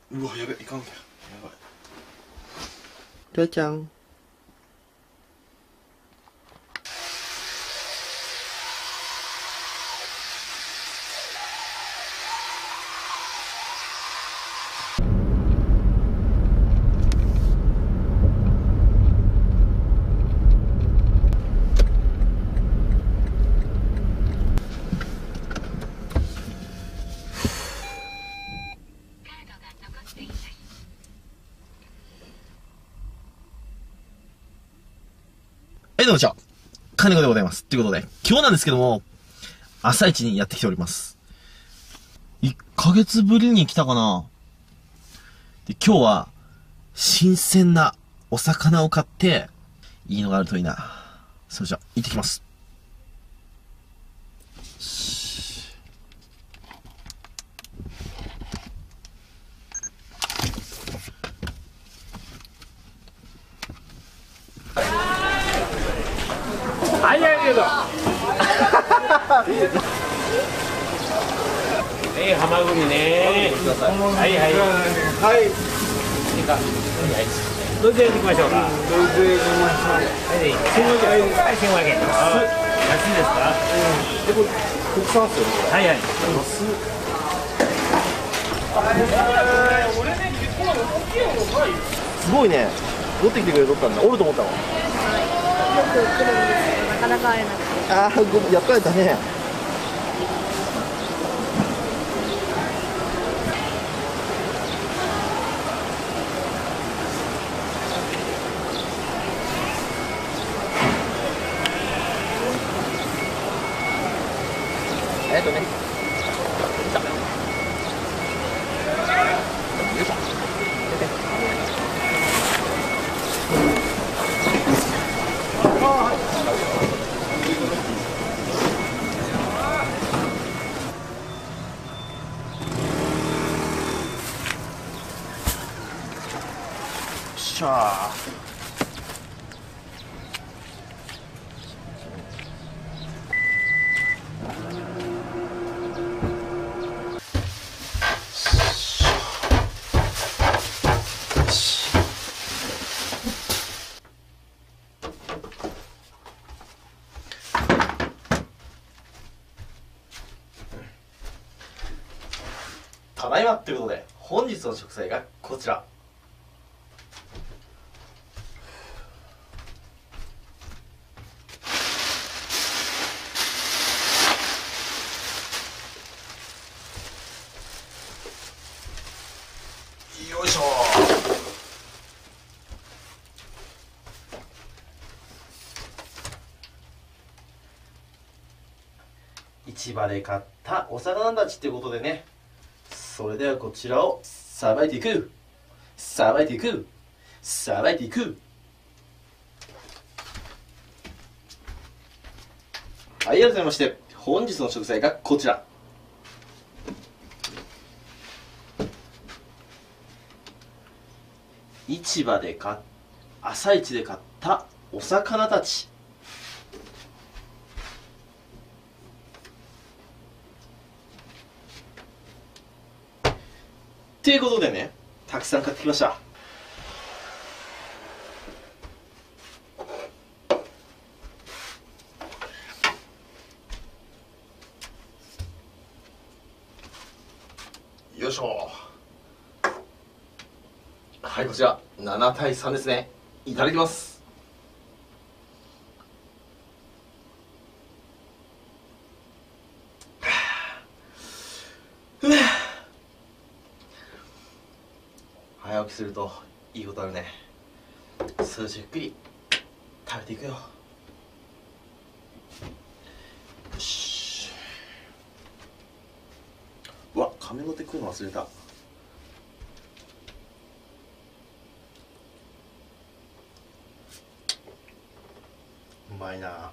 うわ、やべ、いかんけん。やばい。 りょうちゃん。 はい、どうもこんにちは。金子でございます。ということで、今日なんですけども、朝一にやってきております。1ヶ月ぶりに来たかな。で、今日は、新鮮なお魚を買って、いいのがあるといいな。それじゃ、行ってきます。 はいやけどハマグリね。はいはいはい。どちらに行きましょうか。はい、1500円。安いですか。 国産っすよね。 はいはい。 すごいね。持ってきてくれとったんだ。おると思ったわ。 よく来るんですけど、なかなか会えなくて。 ああ、ごめん、やっと会えたね。ね。よいしょ。しゃー。 ただいまということで、本日の食材がこちら。よいしょー。市場で買ったお魚たちってことでね、それではこちらをさばいていく、さばいていく、さばいていく。はい、改めまして本日の食材がこちら。市場で朝市で買ったお魚たち。ということでね、たくさん買ってきました。よいしょ。はい、こちら7対3ですね。いただきます。早起きするといいことあるね。数字ゆっくり食べていくよ。よし。うわ、亀の手食うの忘れた。うまいな。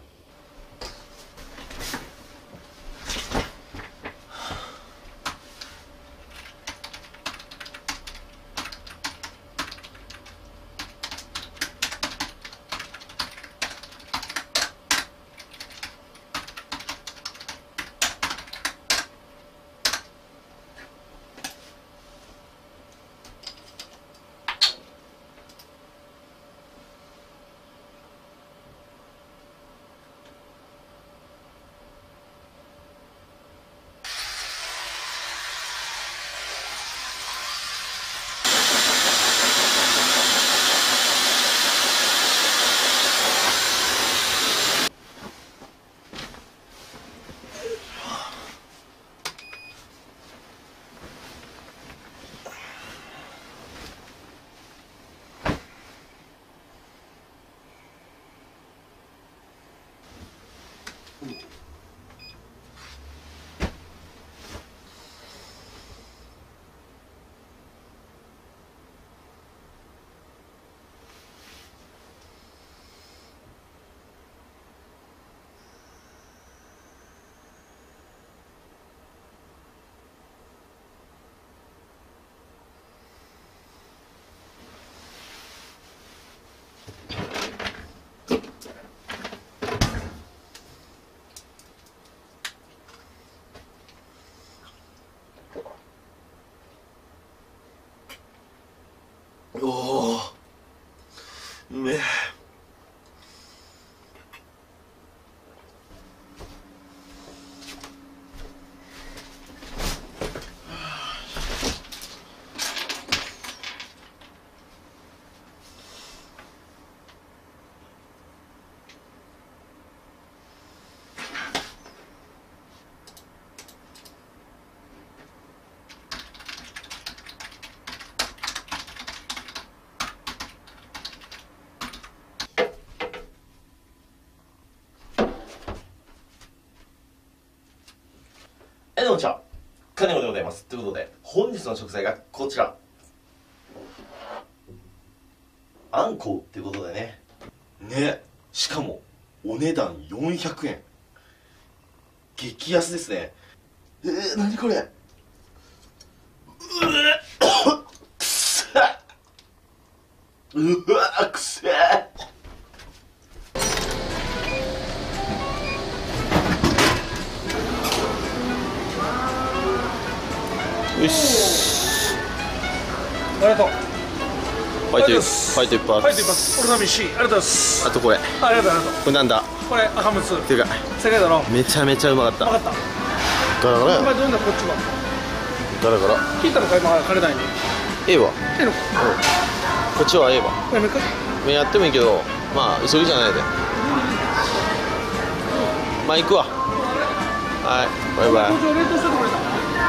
おお、うめえ。どうもこんにちは、金子でございます。ということで、本日の食材がこちら、あんこうっていうことでね。ね、しかもお値段400円、激安ですね。何これ。くせえ、うわくせえ。よし、 ありがとう。 ファイト一発。 ファイト一発。俺の飯、ありがとうございます。 あとこれ、 ありがとう、ありがとう。 これなんだ。 これ赤ムツ。 ていうか、 世界だろ。 めちゃめちゃうまかった。 分かった。 ガラガラお前どんなこっちは。 ガラガラ。 聞いたのか今彼ないに。 ええわ。 ええのか。 こっちはええわ。 やめか。 やってもいいけど、まあ急ぎじゃないで。まあ行くわ。はい、バイバイ。 工場冷凍しててくれた。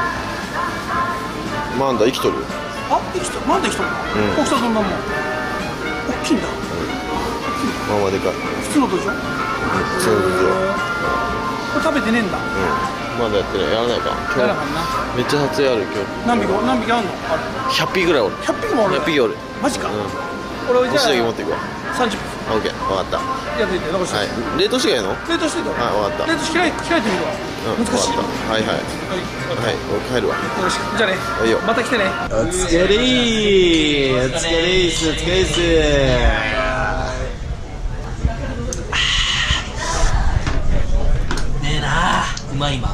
マンダ生きとるよ。 あ、生きとる。なんで生きとるの？大きさどんなもん？大きいんだ。 まあまあでかい。 普通のとでしょ？ そうこれ食べてねえんだ。 まだやってない。やらないか。 やらなかんな。 めっちゃ撮影ある今日。 何匹あんの？あれ。 100匹ぐらいおる。 100匹もおる。 100匹おる。 マジか。 うん。 俺じゃあおしだけ持っていくわ。 30分。 オッケー、分かった。 やっていて残して。 はい。冷凍してからやの？ 冷凍してた。 はい、分かった。 冷凍開いてみるわ。 うん、 難しい。 分かった。はいはい。 はい。 はい、俺帰るわ。 よろしく。じゃあね。 いいよ。 また来てね。 お疲れー。お疲れーす。お疲れーす。 ねえなあ、うまい今。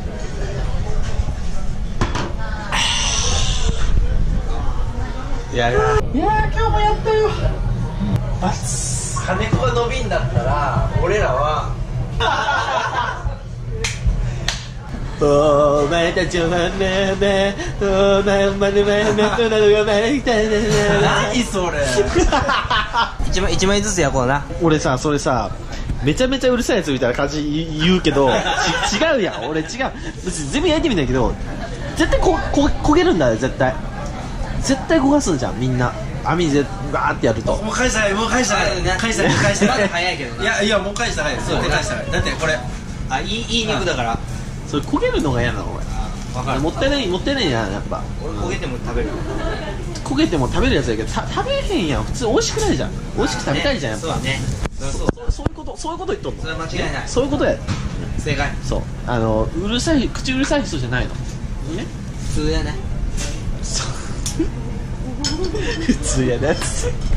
いや今日もやったよ。 金子が伸びんだったら俺らはお前たちはねめお前まで前めとなるが前に来たい何それ一枚ずつ焼こうな。 俺さ、それさ、めちゃめちゃうるさいやつみたいな感じ言うけど違うやん。俺違う。別に全部焼いてみたいけど絶対焦げるんだよ。絶対焦がすんじゃん。みんな網でガーってやると。 もう返したい返したいまだ早いけどな。いやもう返したい。そう返したい。だってこれいい肉だから。 それ焦げるのが嫌なの俺。 分かる。 もったいないやんやっぱ。 俺焦げても食べる。 焦げても食べるやつやけど食べへんやん。普通美味しくないじゃん。美味しく食べたいじゃんやっぱ。 そうだね。 そういうこと言っとんの。 それは間違いない。 そういうことや。 正解。 そううるさい口うるさい人じゃないのね。 普通やね。 普通やね。